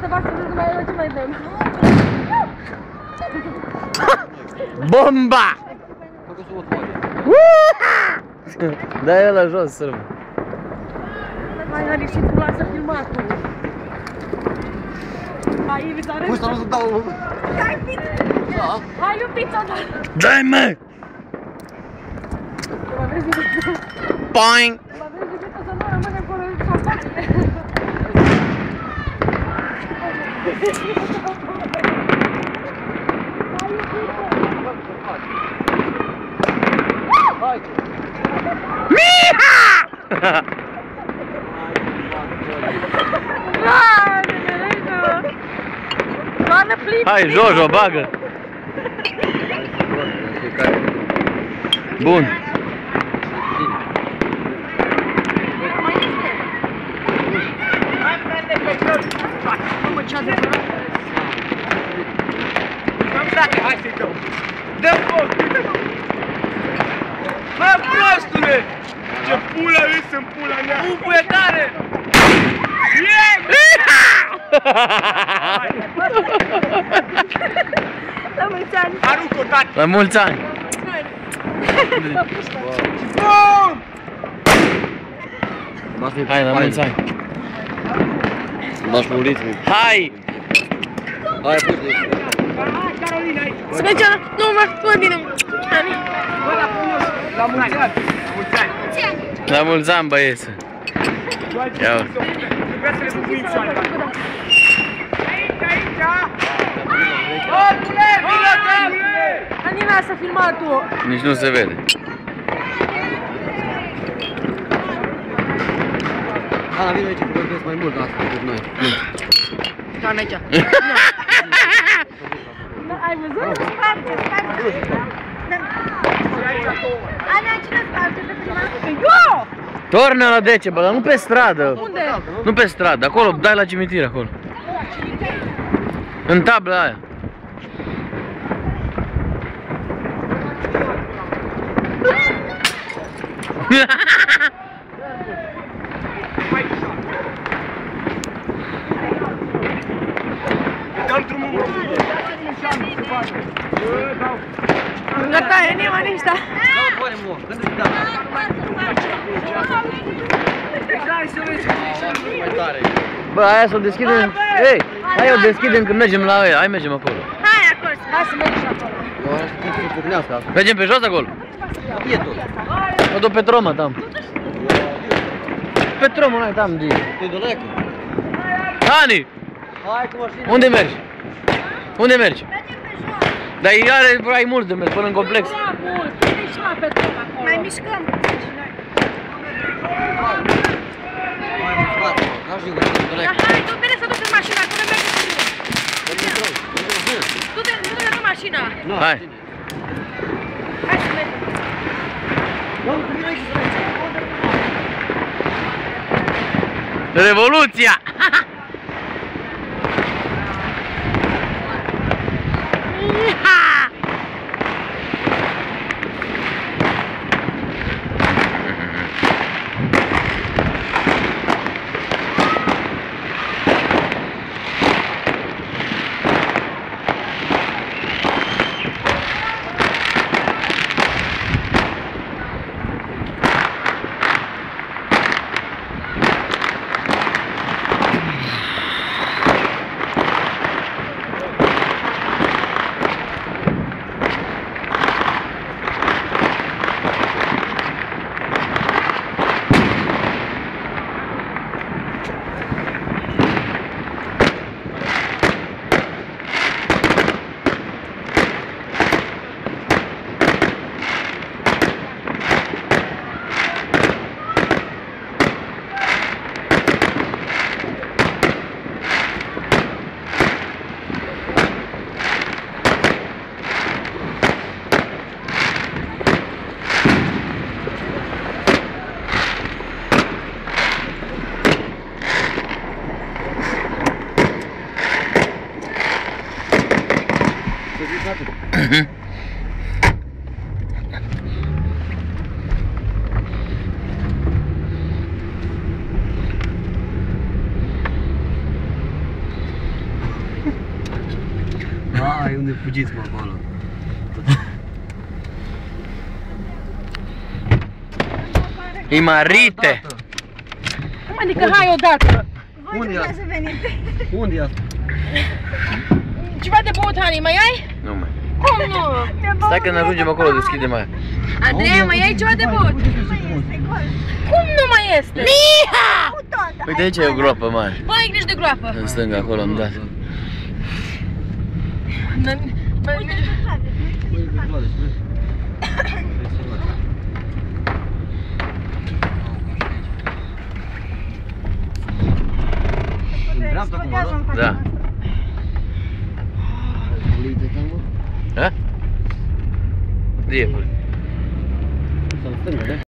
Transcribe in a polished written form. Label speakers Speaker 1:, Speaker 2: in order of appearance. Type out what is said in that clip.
Speaker 1: să fac să vezi mai eu ce mai dăm.
Speaker 2: Bomba! Dai ăla jos, sărmă.
Speaker 1: Hai, Ani, și tu lasă filmatul. Hai, Ivi, să arăți.
Speaker 3: Pui să nu dau...
Speaker 1: Hai, pizza! Hai, eu pizza, da!
Speaker 2: Dai, mă!
Speaker 1: Mă vezi,
Speaker 2: Poing!
Speaker 1: mă vezi, că să nu rămâne acolo în șampanie.
Speaker 3: Hai!
Speaker 2: Miha!
Speaker 1: Doamne, plin!
Speaker 2: Hai, Jojo, bagă! Bun!
Speaker 1: Mamă, ce adevărat!
Speaker 3: Hai să-i dăm! Dă-mi foc! Mă, prostule! Ce pula îs în pula mea! Ubuie tare!
Speaker 1: La mulți ani!
Speaker 3: Arunc-o, tati!
Speaker 2: La mulți ani!
Speaker 3: Bum!
Speaker 2: Hai, la mulți ani!
Speaker 3: Bași pe un ritm.
Speaker 2: Hai!
Speaker 3: Hai, pute! Carolina, aici!
Speaker 1: Să mergem, nu mă bine!
Speaker 3: La mulți ani! Mulți ani!
Speaker 2: La mulți ani, băieță! Ia uite!
Speaker 3: Trebuia să le bubuim soare! Aici, aici! Bune, bine!
Speaker 1: Anina, să filmatul!
Speaker 2: Nici nu se vede.
Speaker 3: Ana, vine aici, că vorbesc mai mult asta decât noi.
Speaker 1: Doamne, aici! Ai văzut? Sparge, sparge! Ana, cine sparge de prima? Eu!
Speaker 2: Tornă la Decebă, dar nu pe stradă.
Speaker 1: Unde?
Speaker 2: Nu pe stradă, acolo, dai la cimitir acolo. În tabla aia.
Speaker 3: Dăm drumul!
Speaker 1: Gata, e nima niște!
Speaker 2: Bă, aia să o deschidem. Ei, hai o deschidem când mergem la aia. Hai, mergem acolo.
Speaker 1: Hai acolo, hai să mergem acolo!
Speaker 3: Eu aș putea să pornească asta.
Speaker 2: Mergem pe jos acolo?
Speaker 3: E tot.
Speaker 2: Mă duc pe tromă, tam. Pe tromă, noi, tam, di.
Speaker 3: Te-i dolecă.
Speaker 2: Ani!
Speaker 3: Hai cu mașina.
Speaker 2: Unde mergi? Unde mergi? Dar ai mult de mers până în complex.
Speaker 1: Mai mișcăm! Hai, tu bine să duci în mașina, că nu mergi cu mine! Du-te în mașina!
Speaker 2: Hai!
Speaker 1: Hai să mergem!
Speaker 2: Revoluția!
Speaker 4: Hai, unde fugiți mă acolo?
Speaker 2: E marite!
Speaker 1: Adică hai odată.
Speaker 4: Unde e asta? Unde e asta?
Speaker 1: Ceva de băut, Hani, mai ai?
Speaker 2: Nu mai.
Speaker 1: Cum nu?
Speaker 2: Stai că ne ajungem acolo, deschidem aia.
Speaker 1: Andreea, mai ai ceva de băut? Cum nu mai este? Miha!
Speaker 2: Uite aici e o groapă mare.
Speaker 1: Bă, ai grijă de groapă.
Speaker 2: În stânga, acolo, am dat.
Speaker 4: În dreapta acum, da?
Speaker 2: Da. Ha? De e,
Speaker 4: Sau în stânga, da?